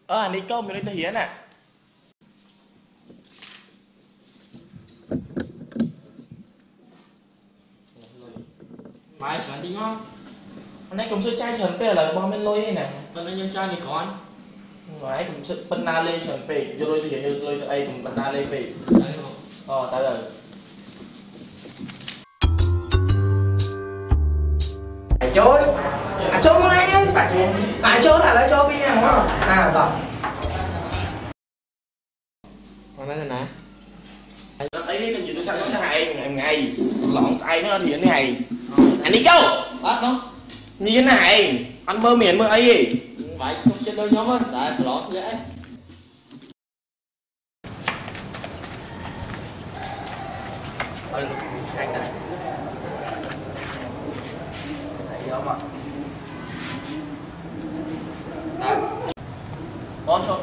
Anh đi câu mình đi thể hiện nè. Mày chuẩn tính không? Anh ấy cũng sẽ trai trần pe là bom bên lôi này nè. Bên anh em trai mình có anh. Ngoài ấy cũng sẽ bên na lê trần pe, vô lôi thể hiện vô lôi ấy cũng bên na lê pe. Đấy không? Tao rồi. Chối. Chối con này nhá. Chối là chối đi nè. Rồi. Còn đây là nè. Ấy cái gì tôi sao nó sẽ hay ngày lọn sai nó thì nó hay. Anh đi câu. Bắt không? Như thế này, anh mơ miệng mơ ấy gì? Vậy không trên đôi nhóm á, tại lọt dễ. Hay sao? Thấy không ạ? Đây. Cho.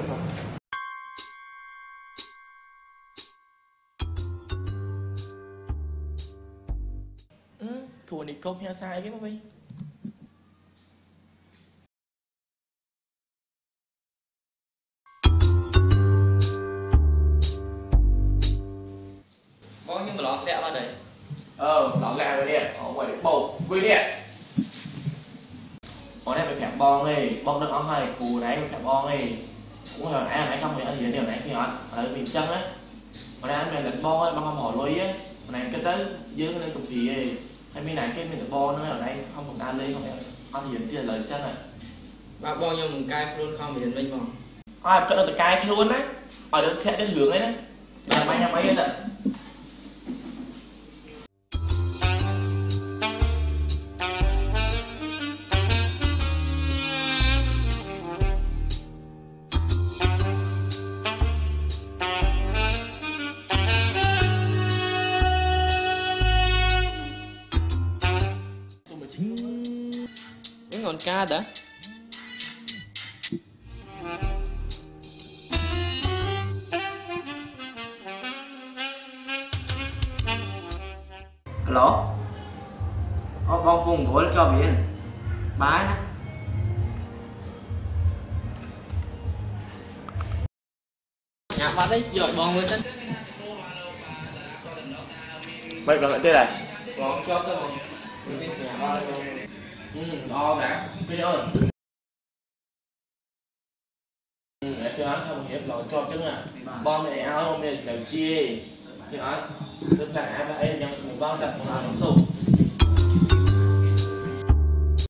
Cô đi câu theo sai cái mà bây. Có nhưng mà lọt lẹ vào đấy. Lọt lẹ vào điện, ở ngoài bầu, quy điện. Ở đây phải phẹp bong đi, bong được ống hay, cù này phải phẹp bong đi. Cũng hồi nãy không thì ở hiện điều này khi họ ở miền chân á. Ở đây anh này lệnh bong á, bong không hỏi lối á. Ở này cái tới dưới lên cực kỳ hay mấy này cái mình bong nó ở đây không còn đa lên không phải hiện tiền lời chân này. Bác bao nhiêu một cai luôn không hiện minh vào. Cái đó là cai luôn á. Ở đây sẽ cái hướng ấy đấy. Là mấy hết rồi. Cái ngọn ca đã. Alo. Bong vùng gối cho biển. Bái nè. Nhạc vào đấy, giỏi bong với sân. Vậy bằng lại tên này. Bong cho tôi một. Cái xẻ vào đây không? To cả. Cái ơi. Để cho anh không hiệp lò cho chứ à. Bom này áo hôm nay đều chia. Thì anh. Tức là ai vậy nhưng mình bom đặt một số